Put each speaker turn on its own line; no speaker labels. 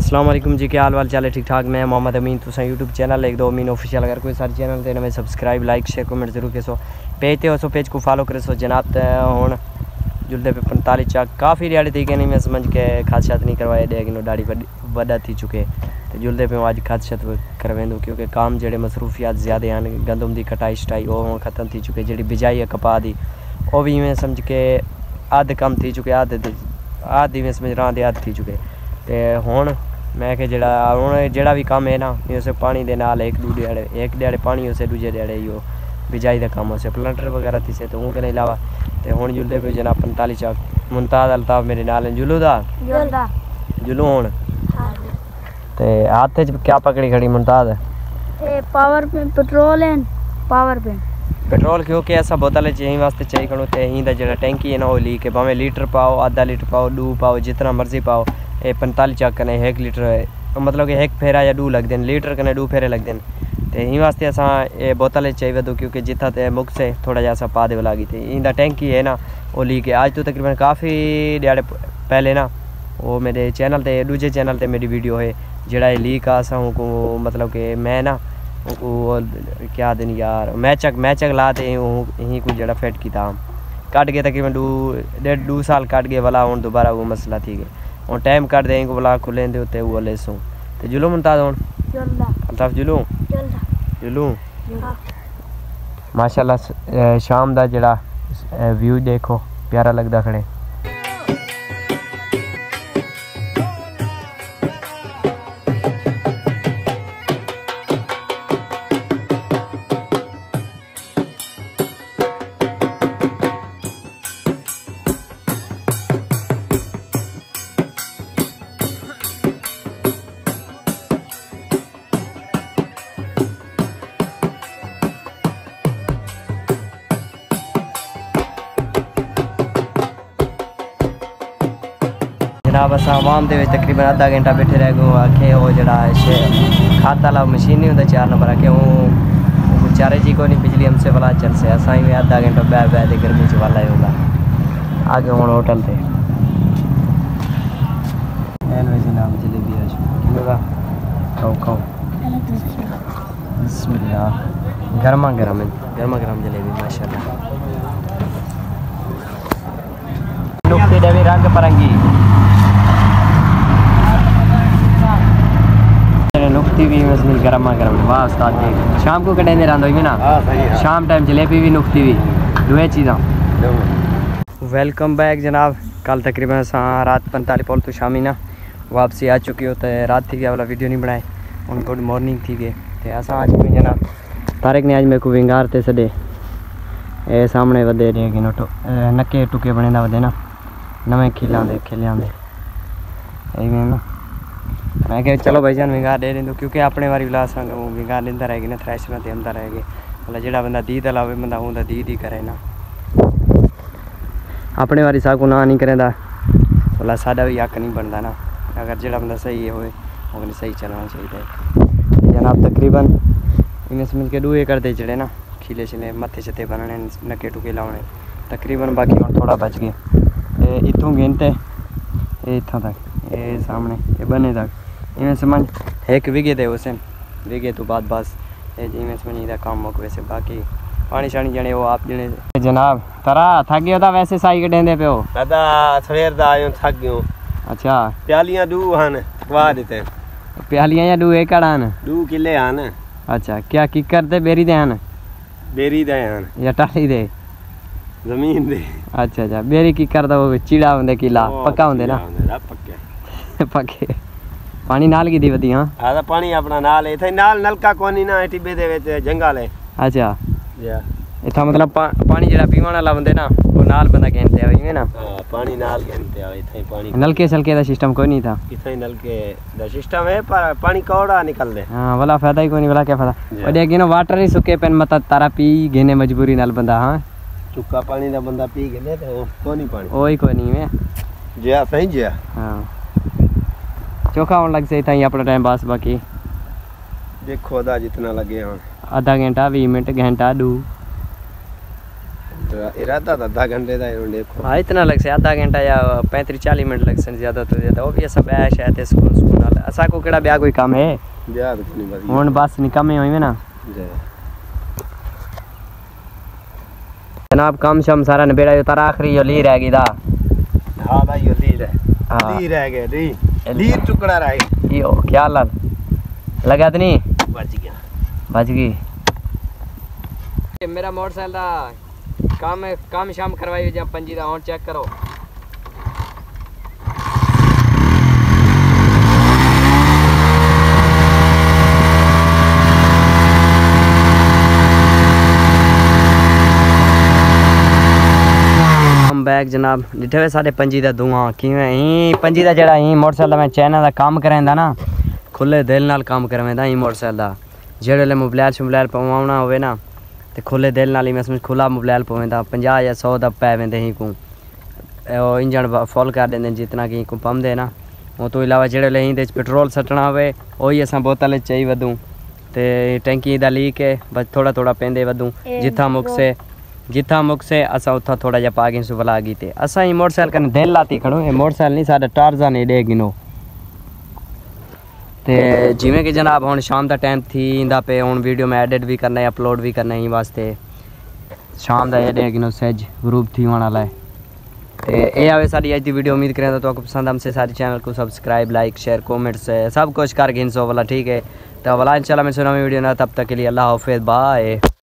अस्सलाम वालेकुम जी, क्या हाल चाल है? ठीक ठाक। मैं मोहम्मद अमीन, तुसा यूट्यूब चैनल एक दो अमीन ऑफिशियल अगर कोई सारे चैनल ते नवे सब्सक्राइब लाइक शेयर कमेंट जरूर करो। पेज ते हो पेज को फॉलो करो जनाब। हुण जुलदे पे 45 चाक काफ़ी दिहाड़ी थी कि नहीं मैं समझ के खाद शाद नहीं करवाए दे कि दाढ़ी वड्डा थी चुके तो जुलदे पे अज खाद शाद करवेंदो क्योंकि काम जेडे मसरूफियात ज़्यादा हैं। गंदम की कटाई शटाई वो खत्म थी चुके, जी बिजाई है कपा दी वो भी मैं समझ के अध कम थी चुके, आधी में समझ रहा अध थी चुके। तो हुण मैं कि जेड़ा भी काम है ना उसे पानी दे नाल एक दिहाड़े पानी उसे दूजे दिहाड़े यो बिजाई का काम उसे प्लांटर वगैरह थी से तो उनके अलावा तो हुण जुलदे पे जना 45 चाक मुमताज़ अल्ताफ़ मेरे नाल जुलू हुण ते हाथ च क्या पकड़ी खड़ी मुमताज़?
पावर पेट्रोल है
पेट्रोल क्योंकि ऐसा बोतल चाहिए वास्ते चाहिए करो तो यहीं का जो टैंकी है ना वो लीक है, भावें लीटर पाओ आधा लीटर पाओ डू पाओ जितना मर्जी पाओ। ये 45 चाक कने 1 लीटर मतलब कि 1 फेरा या डू लगते हैं, लीटर कने 2 फेरे लगते हैं। तो यहीं वास्ते असा ये बोतल चाहिए दो क्योंकि जितना तो मुख से थोड़ा जहा पा दे लगी थी इंदा टैंकी है ना वो लीक है। आज तो तकरीबन काफ़ी दिहाड़े पहले ना वो मेरे चैनल ते दूजे चैनल ते मेरी वीडियो है जड़ा लीक आ को मतलब कि मैं ना वो क्या दिन यार मैचक लाते यहीं को जड़ा फेट की था कट गए तकरीबन 1.5-2 साल कट गए वाला हूँ दोबारा वो मसला थी गए और टाइम कट दे को वाला खुले होते वो ले सूँ तो जुलूम मुमताज़ हूँ अल्ताफ़ जुलूम माशाल्लाह शाम का जड़ा व्यू देखो प्यारा लगता खड़े। जनाब अस आवाम के तकरीबन आधा घंटा बैठे रह गए आखे वो जड़ा खाद वाला मशीन नहीं होता 4 नंबर आखे वो चारे जी को नहीं बिजली हमसे वाला चल से असा ही आधा घंटा बह दे गर्मी च वाला ही होगा आगे हूँ होटल से जनाब जलेबी खाओ बिस्मिल्लाह गर्मा गर्म जलेबी माशाल्लाह नुक्ते देवी रंग परंगी नुक्ती भी मजमिल गर्मा गर्म वाह उस्ताद देख शाम को कटेंदे रहंदो ही ना शाम टाइम जलेबी भी नुक्ती भी दुए चीज़ां। वेलकम बैक जनाब। कल तकरीबन रात 45 पौल तो शामी ना वापसी आ चुकी होता है। रात थी गया वाला वीडियो नहीं बनाए उन गुड मॉर्निंग थी गए तो असा आज भी जनाब तारिक ने आज मेरे को विंगारते सॾे ए सामने वधे रे कि नोटो नके टुके बने वधे ना नवे खिलियांदे ना मैं क्या चलो भाईजान विंगार दे दो क्योंकि अपने वारी विलास विंगार लेंदा रहेगी ना थ्रैशर ते हमदा रहेगी मतलब जेड़ा बंदा दी तला होवे बंदा उंदा दी करे ना अपने वारी सा को ना नहीं करेंदा मतलब साडा भी हक नहीं बनता ना। अगर जेड़ा बंदा सही है होए वो सही चलना चाहिए। जनाब तकरीबन इन्हें समझ के 2 एकड़ दे जड़े ना खिले छिले मत्थे छते बनने नके टुके लाने तकरीबन बाकी हम थोड़ा बच गए इतों गिनते इतना तक ये सामने ये बने तक इवें समझ 1 विगे दे उसे विगे तो बाद बस इवें समझ काम मुक वैसे बाकी पानी शानी जने वो आप जने जनाब तरा थक गयो था वैसे साई के देंदे पे हो दादा सवेर दा आयो थक गयो। अच्छा प्यालियां 2 हन वा देते प्यालियां या 2 एकड़ हन 2 किले हन। अच्छा क्या किकर दे बेरी दे हन या टाली दे जमीन दे? अच्छा बेरी किकर दा वो चिड़ा होंदे किला पक्का होंदे ना पक्के पानी नाल की दी वदी हां आदा पानी अपना नाल इथे नाल नलका कोनी ना टिब्बे दे विच जंगल है। अच्छा या इथा मतलब पानी जेड़ा पीवन वाला बंदे ना वो नाल बंदा कहते है इवें ना हां पानी नाल कहते है इथे पानी नलके सलके दा सिस्टम कोई नहीं था इथे नलके दा सिस्टम है पर पानी कौड़ा निकल दे हां वाला फायदा ही कोई नहीं वाला क्या फायदा और देख ना वाटर ही सुके पेन मत तारा पी घेने मजबूरी नाल बंदा हां चुका पानी दा बंदा पी घेने तो कोनी पानी ओई कोई नहीं में जे सही जे हां चोखा होने लग से ही अपना टाइम पास बाकी देखो दा जितना लगे हाँ आधा घंटा 20 मिनट घंटा 2
इरादा था आधा घंटे का देखो।
हाँ इतना लग से आधा घंटा या 35-40 मिनट लग सन ज़्यादा तो ज़्यादा। वो भी असा ब्याह शायद सुकून सुकून वाला असा को केड़ा ब्याह कोई काम है
ब्याह तो नहीं बस
हुन बस निकम्मे होई ना जनाब। काम शाम सारा निबेड़ा यो तारा आखिरी यो ली रह गई दा।
हां भाई यो ली रह गए ली टुकड़ा रह गया
यो क्या लाल लगा तो नहीं बच गई। मेरा मोटरसाइकिल दा काम शाम करवाई जब पंजी दा और चेक करो। बैग जनाब डिठे हुए साढ़े पंजी का धुआं किवें ही पंजी का जड़ा ही मोटरसाइकिल मैं चैना का काम करांदा ना खुले दिल नाल काम करवांदा ही मोटरसाइकिल का जेड़े ले मोबाइल पवाना होवे ना ते खुले दिल नाल ही मैं समझ खुला मोबाइल पवेंदा 50 या 100 दा पै वेंदे ही को इंजन फुल कर देंदे जितना कि को पमदे ना। वो तो इलावा जेड़े ले ही पेट्रोल सटना होवे ओही असां बोतल चाहिए वदू ते टैंकी दा लीक है बस थोड़ा थोड़ा पेंदे वदू जिथा मुख से असा उथा थोड़ा जा पागी सुबला गई थे असा ही मोटरसाइकिल कने दिल लाती खड़ो है मोटरसाइकिल नहीं साडा टार्जन ने डे गिनो ते जिवें कि जनाब हुन शाम दा टाइम थी इंदा पे हुन वीडियो में एडिट भी करना है अपलोड भी करना है वास्ते शाम दा डे गिनो सज ग्रुप थी वाला है ते ए आवे साडी आज दी वीडियो। उम्मीद करें तो आपको पसंद हमसे सारे चैनल को सब्सक्राइब लाइक शेयर कमेंट से सब कुछ कर गिन सो वाला ठीक है तो वाला इंशाल्लाह मैं सुना वीडियो ना तब तक के लिए अल्लाह हाफिज़ बाय।